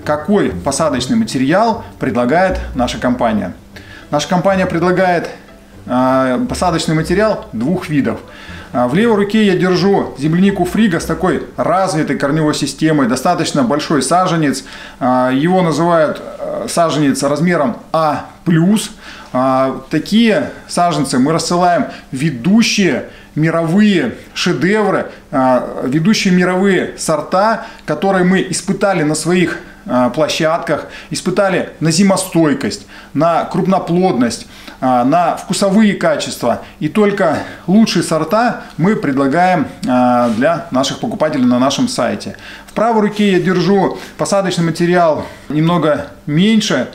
какой посадочный материал предлагает наша компания. Наша компания предлагает посадочный материал двух видов. В левой руке я держу землянику Фриго с такой развитой корневой системой, достаточно большой саженец. Его называют саженец размером А+. Такие саженцы мы рассылаем в ведущие мировые шедевры, ведущие мировые сорта, которые мы испытали на своих площадках, испытали на зимостойкость, на крупноплодность, на вкусовые качества. И только лучшие сорта мы предлагаем для наших покупателей на нашем сайте. В правой руке я держу посадочный материал немного меньше.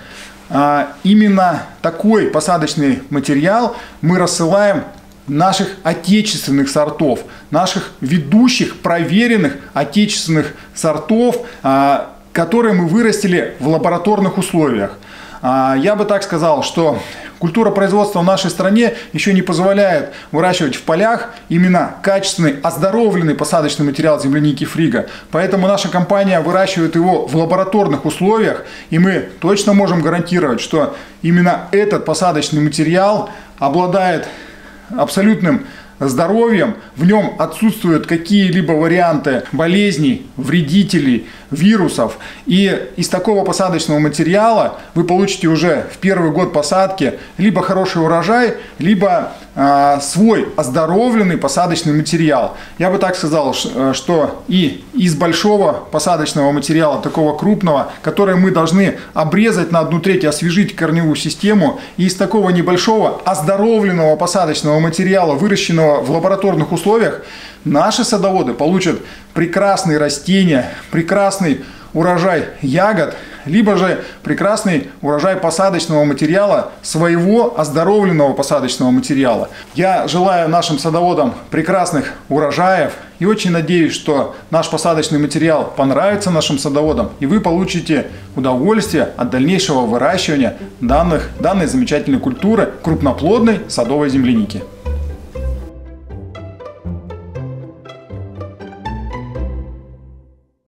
Именно такой посадочный материал мы рассылаем наших отечественных сортов, наших ведущих, проверенных отечественных сортов, которые мы вырастили в лабораторных условиях. Я бы так сказал, что культура производства в нашей стране еще не позволяет выращивать в полях именно качественный, оздоровленный посадочный материал земляники Фриго. Поэтому наша компания выращивает его в лабораторных условиях, и мы точно можем гарантировать, что именно этот посадочный материал обладает абсолютным здоровьем, в нем отсутствуют какие-либо варианты болезней, вредителей, вирусов. И из такого посадочного материала вы получите уже в первый год посадки либо хороший урожай, либо свой оздоровленный посадочный материал. Я бы так сказал, что и из большого посадочного материала, такого крупного, который мы должны обрезать на 1/3, освежить корневую систему, и из такого небольшого оздоровленного посадочного материала, выращенного в лабораторных условиях, наши садоводы получат прекрасные растения, прекрасный урожай ягод, либо же прекрасный урожай посадочного материала, своего оздоровленного посадочного материала. Я желаю нашим садоводам прекрасных урожаев и очень надеюсь, что наш посадочный материал понравится нашим садоводам, и вы получите удовольствие от дальнейшего выращивания данной замечательной культуры крупноплодной садовой земляники.